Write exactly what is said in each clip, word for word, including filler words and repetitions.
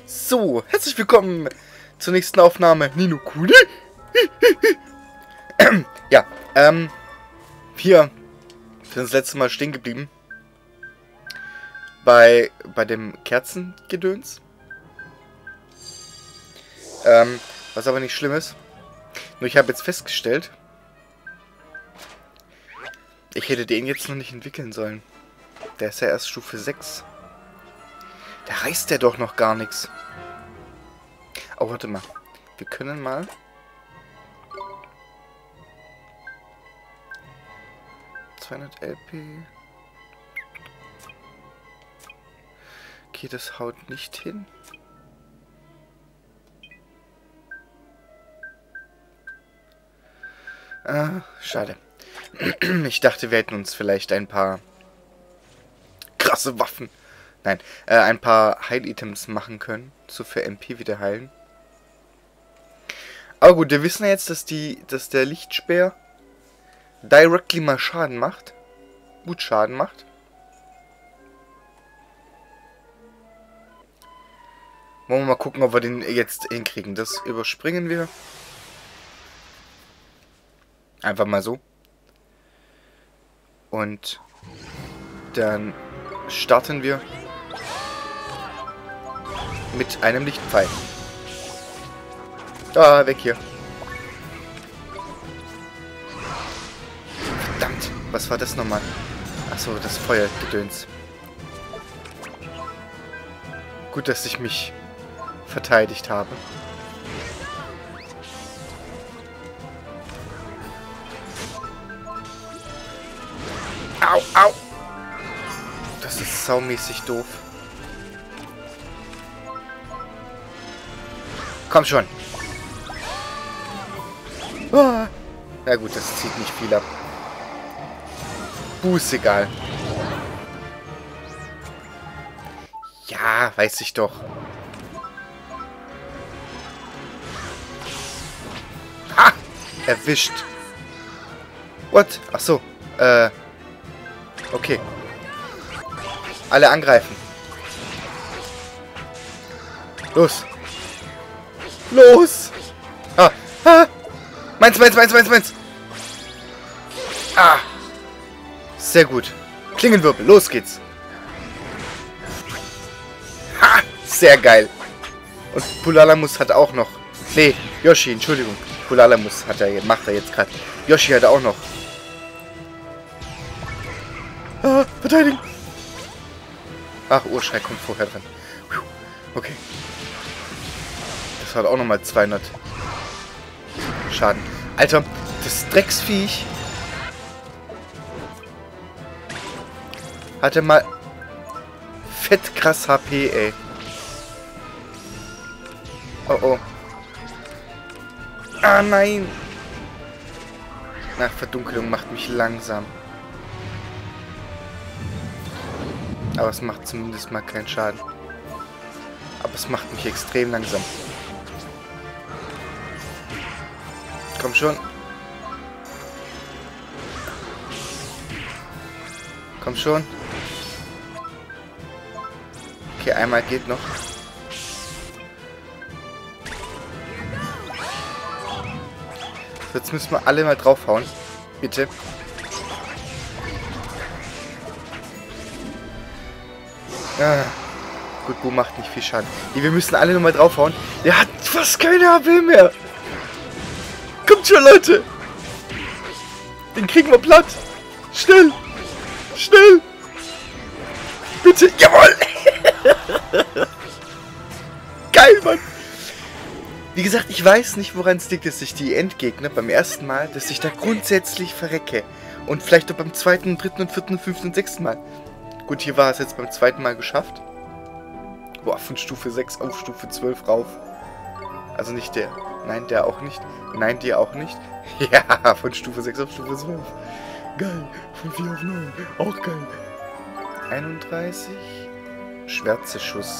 So, herzlich willkommen zur nächsten Aufnahme Ni no Kuni. Ja, ähm, wir sind das letzte Mal stehen geblieben bei, bei dem Kerzengedöns. Ähm, was aber nicht schlimm ist. Nur ich habe jetzt festgestellt, ich hätte den jetzt noch nicht entwickeln sollen. Der ist ja erst Stufe sechs. Da reißt der doch noch gar nichts. Oh, warte mal. Wir können mal... zweihundert L P... Okay, das haut nicht hin. Ah, schade. Ich dachte, wir hätten uns vielleicht ein paar krasse Waffen, nein, äh, ein paar Heil-Items machen können, so für M P wieder heilen. Aber gut, wir wissen ja jetzt, dass die, dass der Lichtspeer directly mal Schaden macht, gut Schaden macht. Wollen wir mal gucken, ob wir den jetzt hinkriegen. Das überspringen wir. Einfach mal so. Und dann starten wir mit einem Lichtpfeil. Ah, weg hier. Verdammt, was war das nochmal? Achso, das Feuergedöns. Gut, dass ich mich verteidigt habe. Au, au! Das ist saumäßig doof. Komm schon. Ah. Na gut, das zieht nicht viel ab. Buß egal. Ja, weiß ich doch. Ha! Erwischt. What? Ach so. Äh. Okay. Alle angreifen. Los. Los. Ah. Ah. Meins, meins, meins, meins, meins. Ah. Sehr gut. Klingenwirbel. Los geht's. Ha. Sehr geil. Und Pulalamus hat auch noch. Nee, Yoshi, Entschuldigung. Pulalamus hat er, macht er jetzt gerade. Yoshi hat auch noch. Ah, verteidigen. Ach, Urschrei kommt vorher dran. Okay. Das hat auch nochmal zweihundert Schaden. Alter, das Drecksviech hatte mal fett krass H P, ey. Oh, oh. Ah, nein. Nach Verdunkelung macht mich langsam. Aber es macht zumindest mal keinen Schaden. Aber es macht mich extrem langsam. Komm schon. Komm schon. Okay, einmal geht noch. Jetzt müssen wir alle mal draufhauen. Bitte. Ah, gut, Bu macht nicht viel Schaden. Nee, wir müssen alle nochmal draufhauen. Der hat fast keine H P mehr. Kommt schon, Leute. Den kriegen wir platt. Schnell. Schnell. Bitte. Jawohl. Geil, Mann. Wie gesagt, ich weiß nicht, woran es liegt, dass ich die Endgegner beim ersten Mal, dass ich da grundsätzlich verrecke. Und vielleicht auch beim zweiten, dritten und vierten, fünften und sechsten Mal. Gut, hier war es jetzt beim zweiten Mal geschafft. Boah, von Stufe sechs auf Stufe zwölf rauf. Also nicht der. Nein, der auch nicht. Nein, der auch nicht. Ja, von Stufe sechs auf Stufe zwölf. Geil. Von vier auf neun. Auch geil. einunddreißig. Schwärzeschuss.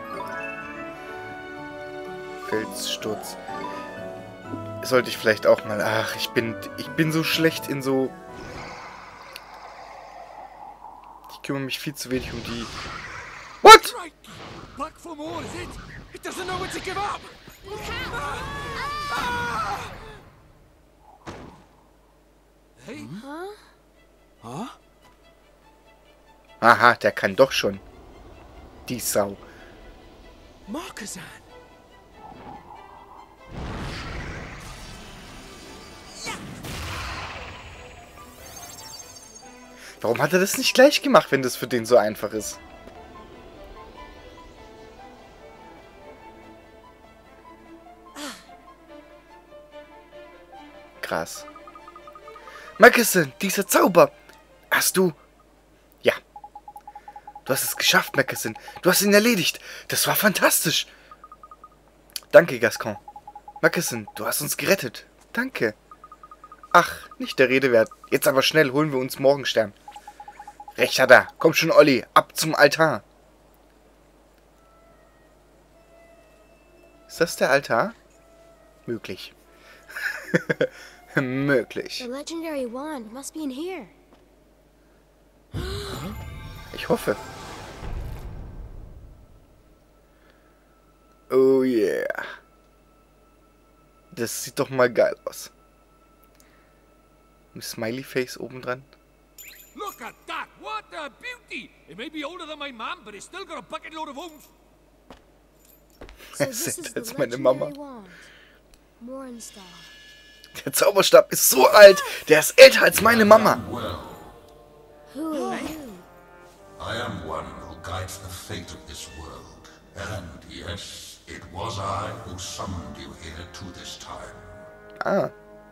Felssturz. Sollte ich vielleicht auch mal... Ach, ich bin, ich bin so schlecht in so... Ich kümmere mich viel zu wenig um die... What? all, is it? It doesn't know when to give up. Look out! Ah! Hey? Huh? Huh? Aha, der kann doch schon. Die Sau. Markazan. Warum hat er das nicht gleich gemacht, wenn das für den so einfach ist? Krass. Mackerson, dieser Zauber. Hast du... Ja. Du hast es geschafft, Mackerson. Du hast ihn erledigt. Das war fantastisch. Danke, Gascon. Mackerson, du hast uns gerettet. Danke. Ach, nicht der Rede wert. Jetzt aber schnell, holen wir uns Morgenstern. Recht hat er. Komm schon, Olli. Ab zum Altar. Ist das der Altar? Möglich. Möglich. The legendary wand must be in here. Ich hoffe. Oh yeah. Das sieht doch mal geil aus. Ein Smiley Face oben dran. Look at that! What a beauty! It may be older than my mom, but it's still got a bucket load of oomph. So Es this sieht is the als meine Mama. legendary wand. Mornstar. Der Zauberstab ist so alt. Der ist älter als meine Mama. Well, Who are you? I am one who guides the fate of this world. And yes, it was I who summoned you here to this time. Ah.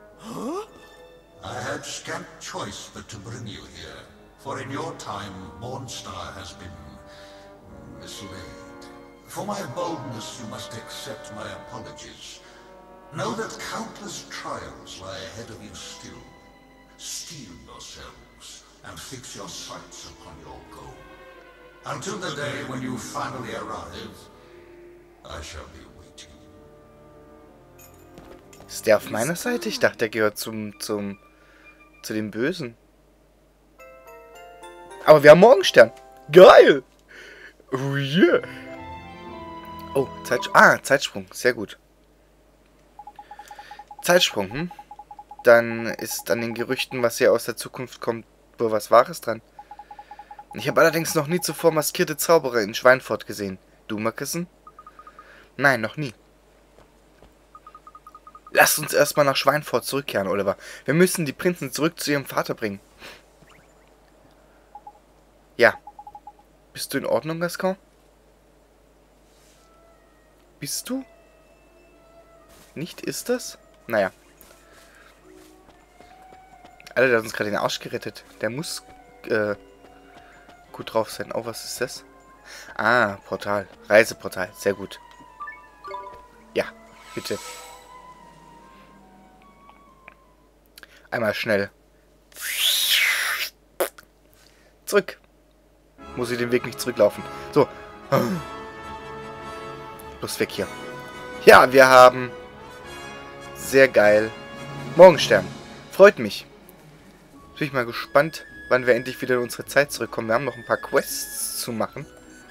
I had scant choice but to bring you here, for in your time, Mornstar has been mislaid. For my boldness, you must accept my apologies. Know that countless trials lie ahead of you still. Steel yourselves and fix your sights upon your goal. Until the day when you finally arrive, I shall be waiting. Ist der auf meiner Seite? Ich dachte, der gehört zum, zum, zu dem Bösen. Aber wir haben Morgenstern. Geil! Oh yeah! Oh, Zeit, ah, Zeitsprung. Sehr gut. Zeitsprung, hm? Dann ist an den Gerüchten, was hier aus der Zukunft kommt, wohl was Wahres dran. Ich habe allerdings noch nie zuvor maskierte Zauberer in Schweinfurt gesehen. Du, Mackerson? Nein, noch nie. Lasst uns erstmal nach Schweinfurt zurückkehren, Oliver. Wir müssen die Prinzen zurück zu ihrem Vater bringen. Ja. Bist du in Ordnung, Gascon? Bist du? Nicht ist das? Naja. Alter, der hat uns gerade den Arsch gerettet. Der muss äh, gut drauf sein. Oh, was ist das? Ah, Portal. Reiseportal. Sehr gut. Ja, bitte. Einmal schnell. Zurück. Muss ich den Weg nicht zurücklaufen. So. Bloß weg hier. Ja, wir haben... Sehr geil. Morgenstern. Freut mich. Bin ich mal gespannt, wann wir endlich wieder in unsere Zeit zurückkommen. Wir haben noch ein paar Quests zu machen.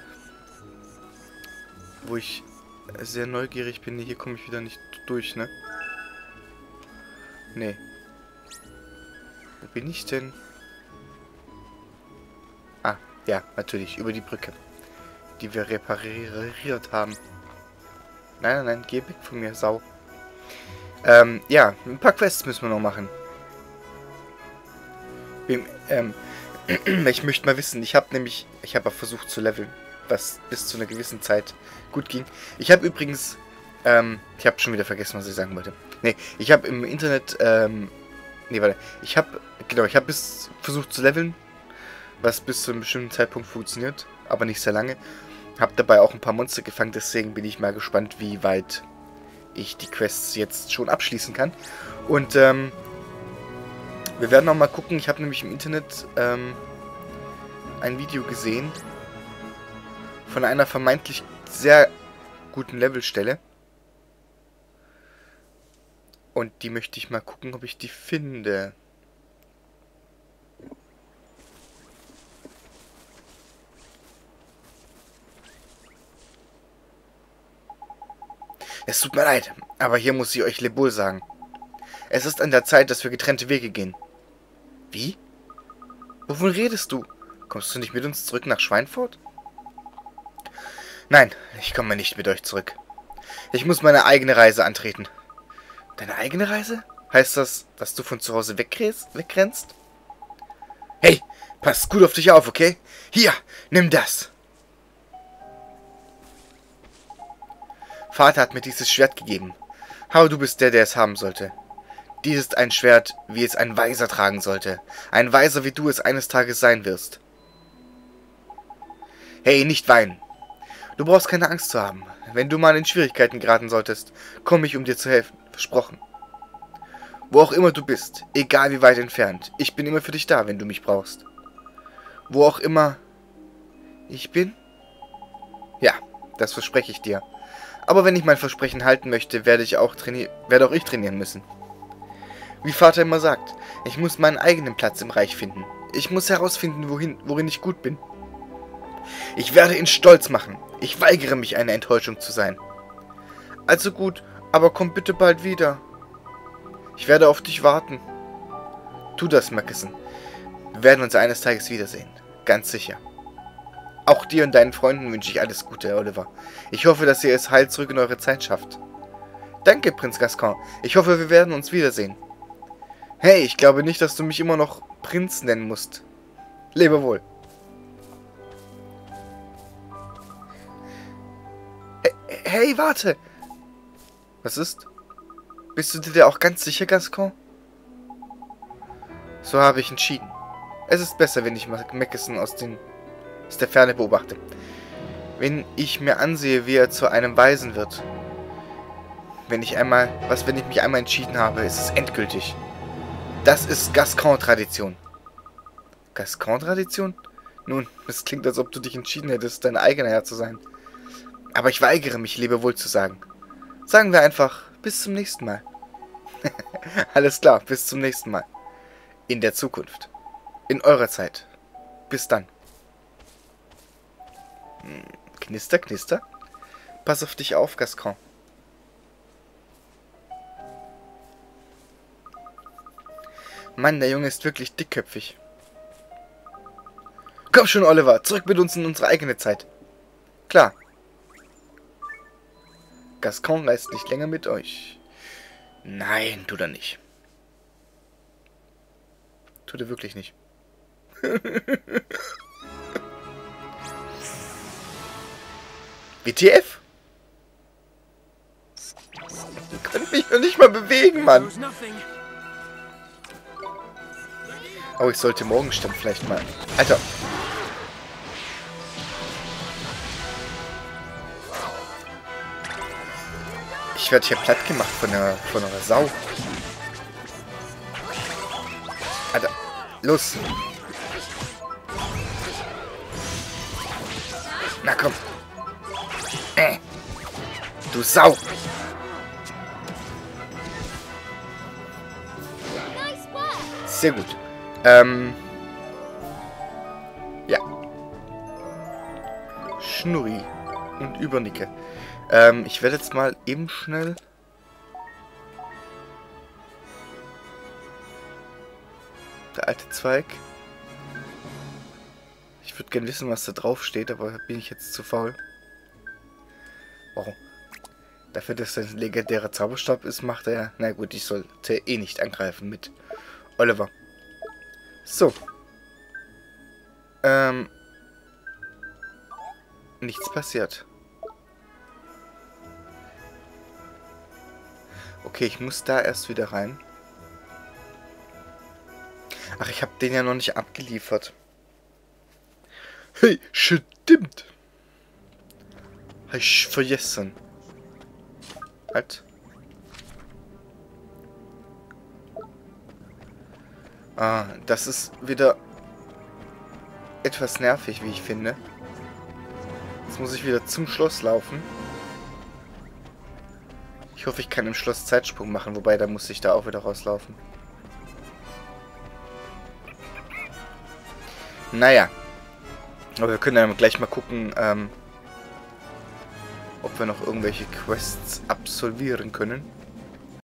Wo ich sehr neugierig bin. Hier komme ich wieder nicht durch, ne? Nee. Wo bin ich denn? Ah, ja, natürlich. Über die Brücke. Die wir repariert haben. Nein, nein, nein. Geh weg von mir, Sau. Ähm, ja. Ein paar Quests müssen wir noch machen. Ähm, ich möchte mal wissen, ich habe nämlich, ich habe versucht zu leveln, was bis zu einer gewissen Zeit gut ging. Ich habe übrigens, ähm, ich habe schon wieder vergessen, was ich sagen wollte. Nee, ich habe im Internet, ähm, nee, warte, ich habe, genau, ich habe bis versucht zu leveln, was bis zu einem bestimmten Zeitpunkt funktioniert, aber nicht sehr lange. Habe dabei auch ein paar Monster gefangen, deswegen bin ich mal gespannt, wie weit ich die Quests jetzt schon abschließen kann. Und, ähm, wir werden noch mal gucken. Ich habe nämlich im Internet ähm, ein Video gesehen von einer vermeintlich sehr guten Levelstelle. Und die möchte ich mal gucken, ob ich die finde. Es tut mir leid, aber hier muss ich euch Lebeau sagen. Es ist an der Zeit, dass wir getrennte Wege gehen. Wie? Wovon redest du? Kommst du nicht mit uns zurück nach Schweinfurt? Nein, ich komme nicht mit euch zurück. Ich muss meine eigene Reise antreten. Deine eigene Reise? Heißt das, dass du von zu Hause wegrennst? Hey, pass gut auf dich auf, okay? Hier, nimm das. Vater hat mir dieses Schwert gegeben. Aber du bist der, der es haben sollte. Dies ist ein Schwert, wie es ein Weiser tragen sollte. Ein Weiser, wie du es eines Tages sein wirst. Hey, nicht weinen. Du brauchst keine Angst zu haben. Wenn du mal in Schwierigkeiten geraten solltest, komme ich, um dir zu helfen. Versprochen. Wo auch immer du bist, egal wie weit entfernt, ich bin immer für dich da, wenn du mich brauchst. Wo auch immer ich bin? Ja, das verspreche ich dir. Aber wenn ich mein Versprechen halten möchte, werde ich auch trainieren, werde auch ich trainieren müssen. Wie Vater immer sagt, ich muss meinen eigenen Platz im Reich finden. Ich muss herausfinden, wohin, worin ich gut bin. Ich werde ihn stolz machen. Ich weigere mich, eine Enttäuschung zu sein. Also gut, aber komm bitte bald wieder. Ich werde auf dich warten. Tu das, Mackensen. Wir werden uns eines Tages wiedersehen. Ganz sicher. Auch dir und deinen Freunden wünsche ich alles Gute, Oliver. Ich hoffe, dass ihr es heil zurück in eure Zeit schafft. Danke, Prinz Gascoigne. Ich hoffe, wir werden uns wiedersehen. Hey, ich glaube nicht, dass du mich immer noch Prinz nennen musst. Lebe wohl. Hey, warte! Was ist? Bist du dir auch ganz sicher, Gascoigne? So habe ich entschieden. Es ist besser, wenn ich Mackensen aus, den, aus der Ferne beobachte. Wenn ich mir ansehe, wie er zu einem Weisen wird. Wenn ich einmal, was, wenn ich mich einmal entschieden habe, ist es endgültig. Das ist Gascoigne-Tradition. Gascoigne-Tradition? Nun, es klingt, als ob du dich entschieden hättest, dein eigener Herr zu sein. Aber ich weigere mich, Lebewohl zu sagen. Sagen wir einfach, bis zum nächsten Mal. Alles klar, bis zum nächsten Mal. In der Zukunft. In eurer Zeit. Bis dann. Knister, knister. Pass auf dich auf, Gascoigne. Mann, der Junge ist wirklich dickköpfig. Komm schon, Oliver, zurück mit uns in unsere eigene Zeit. Klar. Gascoigne reist nicht länger mit euch. Nein, tut er nicht. Tut er wirklich nicht. W T F? Ich kann mich noch nicht mal bewegen, Mann. Oh, ich sollte Morgenstern vielleicht mal... Alter. Ich werde hier platt gemacht von einer, von einer Sau. Alter, los. Na komm. Äh. Du Sau. Sehr gut. Ähm. Ja. Schnurri und Übernicke. Ähm, ich werde jetzt mal eben schnell... Der alte Zweig. Ich würde gerne wissen, was da drauf steht, aber bin ich jetzt zu faul. Wow. Dafür, dass das ein legendärer Zauberstab ist, macht er... Na gut, ich sollte eh nicht angreifen mit Oliver. So. Ähm. Nichts passiert. Okay, ich muss da erst wieder rein. Ach, ich habe den ja noch nicht abgeliefert. Hey, stimmt. Hab ich vergessen. Halt. Ah, das ist wieder etwas nervig, wie ich finde. Jetzt muss ich wieder zum Schloss laufen. Ich hoffe, ich kann im Schloss Zeitsprung machen, wobei, da muss ich da auch wieder rauslaufen. Naja. Aber wir können dann gleich mal gucken, ähm, ob wir noch irgendwelche Quests absolvieren können.